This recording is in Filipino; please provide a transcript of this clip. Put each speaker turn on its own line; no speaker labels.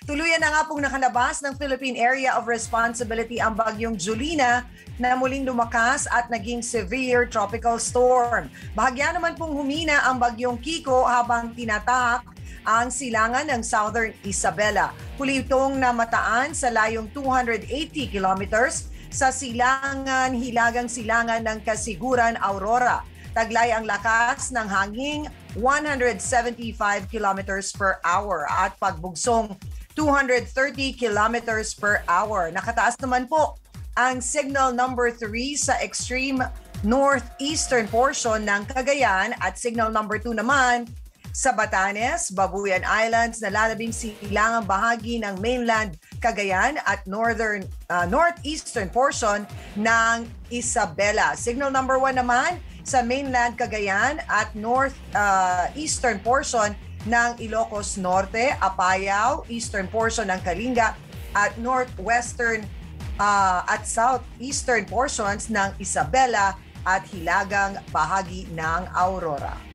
Tuluyan na nga pong nakalabas ng Philippine Area of Responsibility ang bagyong Julina na muling lumakas at naging severe tropical storm. Bahagya naman pong humina ang bagyong Kiko habang tinatahak ang silangan ng Southern Isabela. Huli itong namataan sa layong 280 kilometers sa hilagang silangan ng Kasiguran, Aurora. Taglay ang lakas ng hangin 175 kilometers per hour at pagbugsong 230 kilometers per hour. Nakataas naman po ang signal number 3 sa extreme northeastern portion ng Cagayan at signal number 2 naman sa Batanes, Babuyan Islands na lalabing silangang bahagi ng mainland Cagayan at northeastern portion ng Isabela. Signal number 1 naman sa mainland Cagayan at northeastern portion ng Ilocos Norte, Apayao, eastern portion ng Kalinga at northwestern at southeastern portions ng Isabela at hilagang bahagi ng Aurora.